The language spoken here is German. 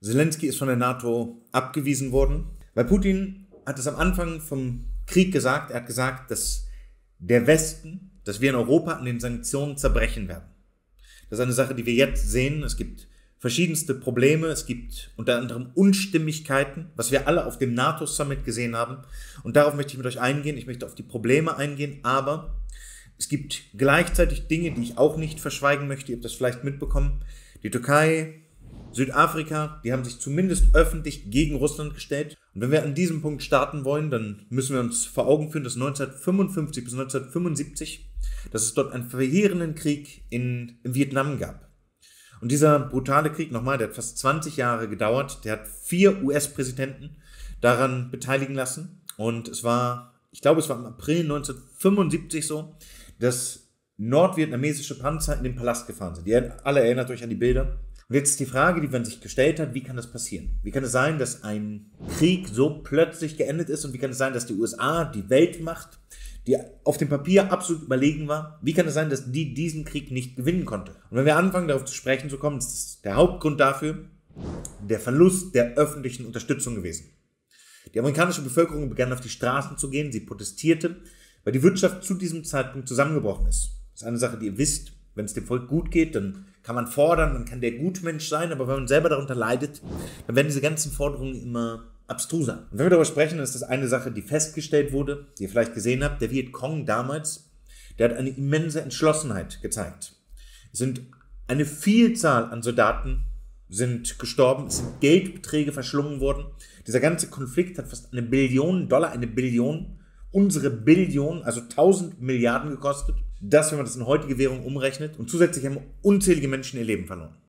Zelensky ist von der NATO abgewiesen worden, weil Putin hat es am Anfang vom Krieg gesagt, er hat gesagt, dass der Westen, dass wir in Europa an den Sanktionen zerbrechen werden. Das ist eine Sache, die wir jetzt sehen. Es gibt verschiedenste Probleme, es gibt unter anderem Unstimmigkeiten, was wir alle auf dem NATO-Summit gesehen haben. Und darauf möchte ich mit euch eingehen. Ich möchte auf die Probleme eingehen, aber es gibt gleichzeitig Dinge, die ich auch nicht verschweigen möchte. Ihr habt das vielleicht mitbekommen. Die Türkei, Südafrika, die haben sich zumindest öffentlich gegen Russland gestellt. Und wenn wir an diesem Punkt starten wollen, dann müssen wir uns vor Augen führen, dass 1955 bis 1975, dass es dort einen verheerenden Krieg in Vietnam gab. Und dieser brutale Krieg, nochmal, der hat fast 20 Jahre gedauert. Der hat 4 US-Präsidenten daran beteiligen lassen. Und es war, ich glaube, es war im April 1975 so, dass nordvietnamesische Panzer in den Palast gefahren sind. Ihr alle erinnert euch an die Bilder. Und jetzt ist die Frage, die man sich gestellt hat, wie kann das passieren? Wie kann es sein, dass ein Krieg so plötzlich geendet ist? Und wie kann es sein, dass die USA, die Weltmacht, die auf dem Papier absolut überlegen war, wie kann es sein, dass die diesen Krieg nicht gewinnen konnte? Und wenn wir anfangen, darauf zu sprechen zu kommen, ist der Hauptgrund dafür der Verlust der öffentlichen Unterstützung gewesen. Die amerikanische Bevölkerung begann auf die Straßen zu gehen, sie protestierte, weil die Wirtschaft zu diesem Zeitpunkt zusammengebrochen ist. Das ist eine Sache, die ihr wisst. Wenn es dem Volk gut geht, dann kann man fordern, dann kann der Gutmensch sein, aber wenn man selber darunter leidet, dann werden diese ganzen Forderungen immer abstruser. Und wenn wir darüber sprechen, dann ist das eine Sache, die festgestellt wurde, die ihr vielleicht gesehen habt. Der Vietcong damals, der hat eine immense Entschlossenheit gezeigt. Es sind eine Vielzahl an Soldaten sind gestorben, es sind Geldbeträge verschlungen worden. Dieser ganze Konflikt hat fast $1 Billion, eine Billion, unsere Billion, also 1000 Milliarden gekostet. Das, wenn man das in heutige Währung umrechnet. Und zusätzlich haben unzählige Menschen ihr Leben verloren.